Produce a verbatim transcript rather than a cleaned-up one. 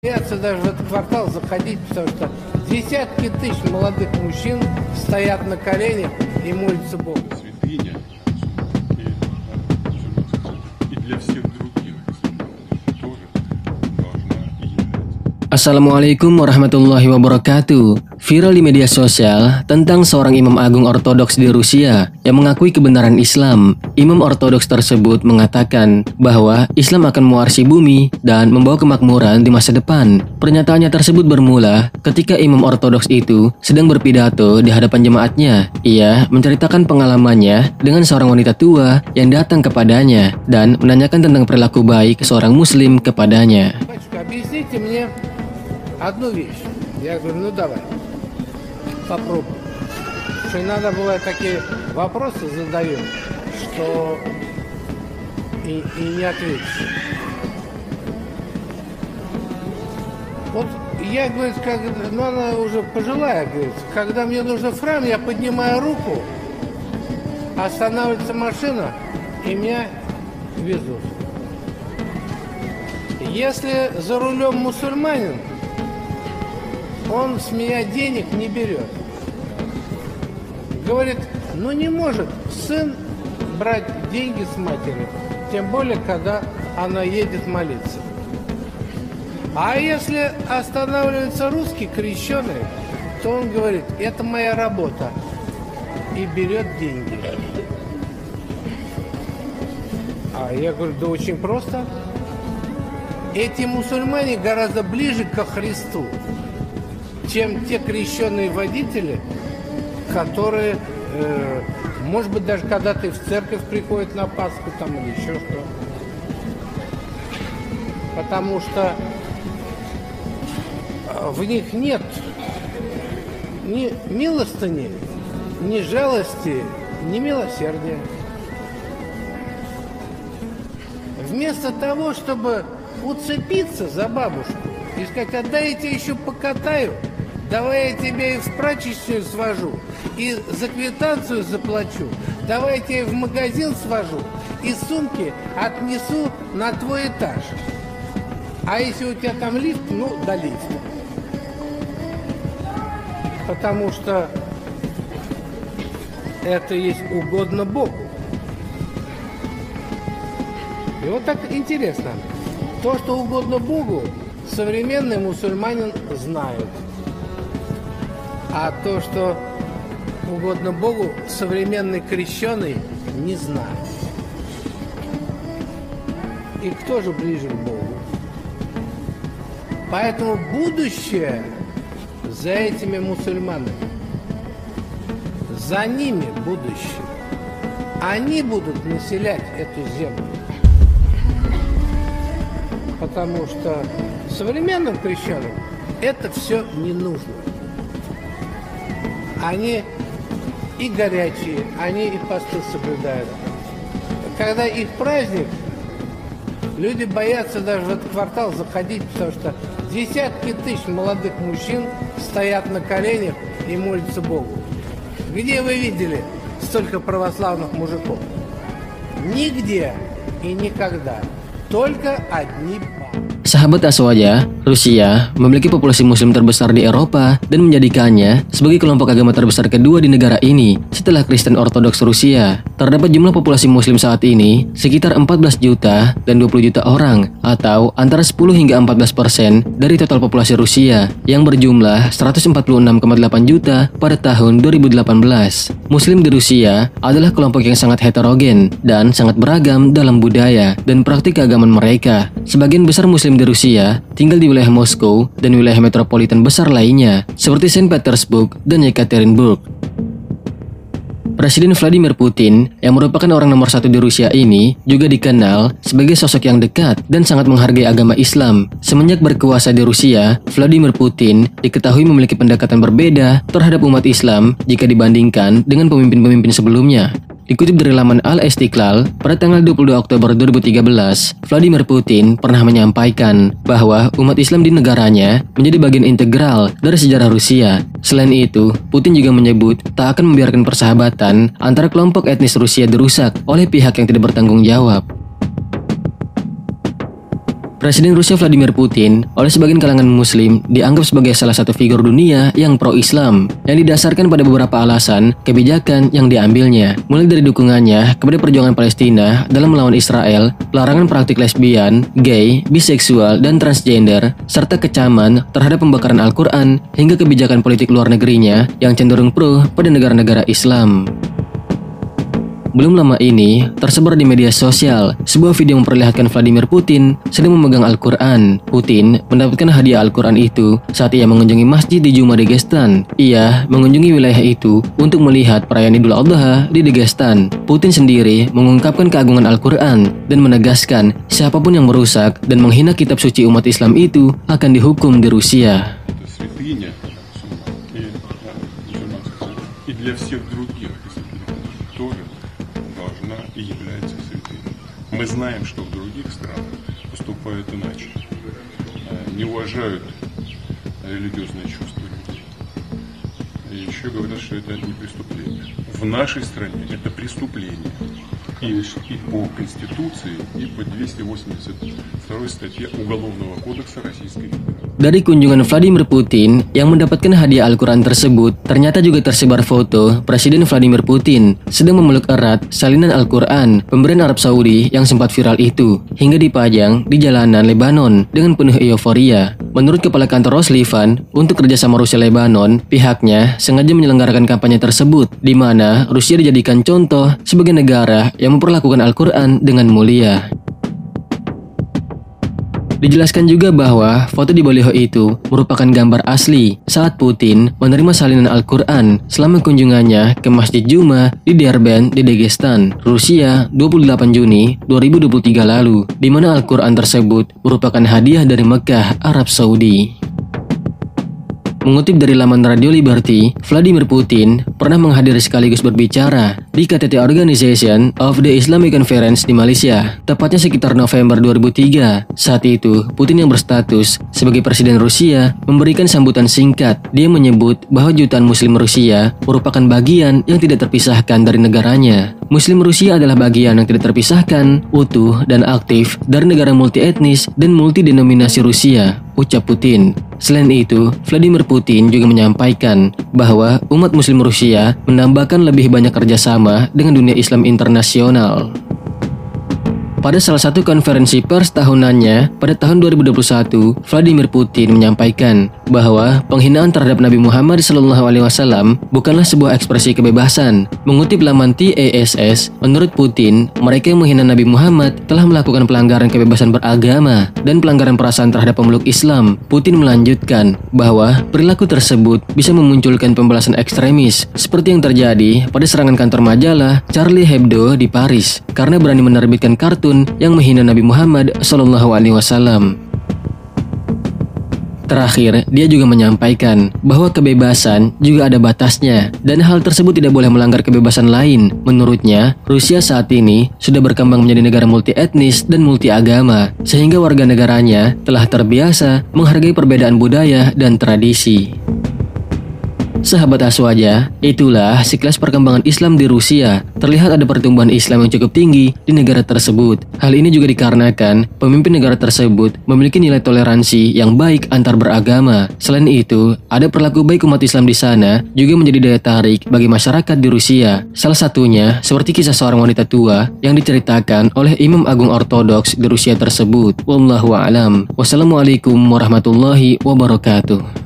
Боятся даже в этот квартал заходить, потому что десятки тысяч молодых мужчин стоят на коленях и молятся Богу. Святыня и, и для всех других тоже должна являться. Assalamualaikum warahmatullahi wabarakatuh. Viral di media sosial tentang seorang imam agung ortodoks di Rusia yang mengakui kebenaran Islam. Imam ortodoks tersebut mengatakan bahwa Islam akan mewarisi bumi dan membawa kemakmuran di masa depan. Pernyataannya tersebut bermula ketika imam ortodoks itu sedang berpidato di hadapan jemaatnya. Ia menceritakan pengalamannya dengan seorang wanita tua yang datang kepadanya dan menanyakan tentang perilaku baik seorang muslim kepadanya. Объясните мне одну вещь. Я говорю, ну давай, попробуй. Что иногда бывают такие вопросы задаю, что и, и не ответишь. Вот я, говорит, как, ну она уже пожилая, говорит, когда мне нужно в храм, я поднимаю руку, останавливается машина, и меня везут. Если за рулем мусульманин, он с меня денег не берет. Говорит, ну не может сын брать деньги с матери, тем более, когда она едет молиться. А если останавливается русский крещеный, то он говорит, это моя работа, и берет деньги. А я говорю, да очень просто. Эти мусульмане гораздо ближе ко Христу, чем те крещенные водители, которые, э, может быть, даже когда-то в церковь приходят на Пасху там или еще что. Потому что в них нет ни милостыни, ни жалости, ни милосердия. Вместо того, чтобы уцепиться за бабушку и сказать, отдай я тебе еще покатаю, давай я тебя и в прачечную свожу, и за квитанцию заплачу, давай я тебя в магазин свожу, и сумки отнесу на твой этаж. А если у тебя там лифт, ну, до лифта. Потому что это есть угодно Богу. И вот так интересно. То, что угодно Богу, современный мусульманин знает. А то, что угодно Богу, современный крещеный не знает. И кто же ближе к Богу? Поэтому будущее за этими мусульманами. За ними будущее. Они будут населять эту землю. Потому что современным крещенным это все не нужно. Они и горячие, они и посты соблюдают. Когда их праздник, люди боятся даже в этот квартал заходить, потому что десятки тысяч молодых мужчин стоят на коленях и молятся Богу. Где вы видели столько православных мужиков? Нигде и никогда. Только одни бабы. Sahabat Aswaja, Rusia memiliki populasi muslim terbesar di Eropa dan menjadikannya sebagai kelompok agama terbesar kedua di negara ini setelah Kristen Ortodoks Rusia. Terdapat jumlah populasi muslim saat ini sekitar empat belas juta dan dua puluh juta orang, atau antara sepuluh hingga empat belas persen dari total populasi Rusia yang berjumlah seratus empat puluh enam koma delapan juta pada tahun dua ribu delapan belas. Muslim di Rusia adalah kelompok yang sangat heterogen dan sangat beragam dalam budaya dan praktik keagamaan mereka. Sebagian besar muslim di Rusia tinggal di wilayah Moskow dan wilayah metropolitan besar lainnya seperti Saint Petersburg dan Yekaterinburg. Presiden Vladimir Putin yang merupakan orang nomor satu di Rusia ini juga dikenal sebagai sosok yang dekat dan sangat menghargai agama Islam. Semenjak berkuasa di Rusia, Vladimir Putin diketahui memiliki pendekatan berbeda terhadap umat Islam jika dibandingkan dengan pemimpin-pemimpin sebelumnya. Dikutip dari laman Al-Istiqlal, pada tanggal dua puluh dua Oktober dua ribu tiga belas, Vladimir Putin pernah menyampaikan bahwa umat Islam di negaranya menjadi bagian integral dari sejarah Rusia. Selain itu, Putin juga menyebut tak akan membiarkan persahabatan antara kelompok etnis Rusia dirusak oleh pihak yang tidak bertanggung jawab. Presiden Rusia Vladimir Putin oleh sebagian kalangan muslim dianggap sebagai salah satu figur dunia yang pro-Islam yang didasarkan pada beberapa alasan kebijakan yang diambilnya, mulai dari dukungannya kepada perjuangan Palestina dalam melawan Israel, larangan praktik lesbian, gay, biseksual, dan transgender, serta kecaman terhadap pembakaran Al-Quran hingga kebijakan politik luar negerinya yang cenderung pro pada negara-negara Islam. Belum lama ini, tersebar di media sosial sebuah video memperlihatkan Vladimir Putin sedang memegang Al-Quran. Putin mendapatkan hadiah Al-Quran itu saat ia mengunjungi masjid di Juma Dagestan. Ia mengunjungi wilayah itu untuk melihat perayaan Idul Adha di Dagestan. Putin sendiri mengungkapkan keagungan Al-Quran dan menegaskan siapapun yang merusak dan menghina kitab suci umat Islam itu akan dihukum di Rusia. Святыня и, и для всех других тоже должна и является святыней. Мы знаем, что в других странах поступают иначе, не уважают религиозные чувства людей. И еще говорят, что это не преступление. В нашей стране это преступление. И, и по Конституции, и по двести восемьдесят второй статье Уголовного кодекса Российской Федерации. Dari kunjungan Vladimir Putin yang mendapatkan hadiah Al-Quran tersebut, ternyata juga tersebar foto Presiden Vladimir Putin sedang memeluk erat salinan Al-Quran pemberian Arab Saudi yang sempat viral itu, hingga dipajang di jalanan Lebanon dengan penuh euforia. Menurut Kepala Kantor Roslivan untuk kerjasama Rusia-Lebanon, pihaknya sengaja menyelenggarakan kampanye tersebut, di mana Rusia dijadikan contoh sebagai negara yang memperlakukan Al-Quran dengan mulia. Dijelaskan juga bahwa foto di baliho itu merupakan gambar asli saat Putin menerima salinan Al-Quran selama kunjungannya ke Masjid Juma di Derbent di Dagestan, Rusia dua puluh delapan Juni dua ribu dua puluh tiga lalu, di mana Al-Quran tersebut merupakan hadiah dari Mekah, Arab Saudi. Mengutip dari laman Radio Liberty, Vladimir Putin pernah menghadiri sekaligus berbicara di K T T Organization of the Islamic Conference di Malaysia, tepatnya sekitar November dua ribu tiga. Saat itu, Putin yang berstatus sebagai Presiden Rusia memberikan sambutan singkat. Dia menyebut bahwa jutaan Muslim Rusia merupakan bagian yang tidak terpisahkan dari negaranya. Muslim Rusia adalah bagian yang tidak terpisahkan, utuh, dan aktif dari negara multi-etnis dan multi-denominasi Rusia, ucap Putin. Selain itu, Vladimir Putin juga menyampaikan bahwa umat Muslim Rusia menambahkan lebih banyak kerjasama dengan dunia Islam internasional. Pada salah satu konferensi pers tahunannya pada tahun dua ribu dua puluh satu, Vladimir Putin menyampaikan bahwa penghinaan terhadap Nabi Muhammad shallallahu alaihi wasallam bukanlah sebuah ekspresi kebebasan. Mengutip laman T A S S, menurut Putin, mereka yang menghina Nabi Muhammad telah melakukan pelanggaran kebebasan beragama dan pelanggaran perasaan terhadap pemeluk Islam. Putin melanjutkan bahwa perilaku tersebut bisa memunculkan pembalasan ekstremis, seperti yang terjadi pada serangan kantor majalah Charlie Hebdo di Paris, karena berani menerbitkan kartun yang menghina Nabi Muhammad shallallahu alaihi wasallam. Terakhir, dia juga menyampaikan bahwa kebebasan juga ada batasnya dan hal tersebut tidak boleh melanggar kebebasan lain. Menurutnya, Rusia saat ini sudah berkembang menjadi negara multi-etnis dan multi-agama, sehingga warga negaranya telah terbiasa menghargai perbedaan budaya dan tradisi. Sahabat Aswaja, itulah sekilas perkembangan Islam di Rusia. Terlihat ada pertumbuhan Islam yang cukup tinggi di negara tersebut. Hal ini juga dikarenakan pemimpin negara tersebut memiliki nilai toleransi yang baik antar beragama. Selain itu, ada perilaku baik umat Islam di sana juga menjadi daya tarik bagi masyarakat di Rusia. Salah satunya seperti kisah seorang wanita tua yang diceritakan oleh Imam Agung Ortodoks di Rusia tersebut. Wallahu a'lam. Wassalamualaikum warahmatullahi wabarakatuh.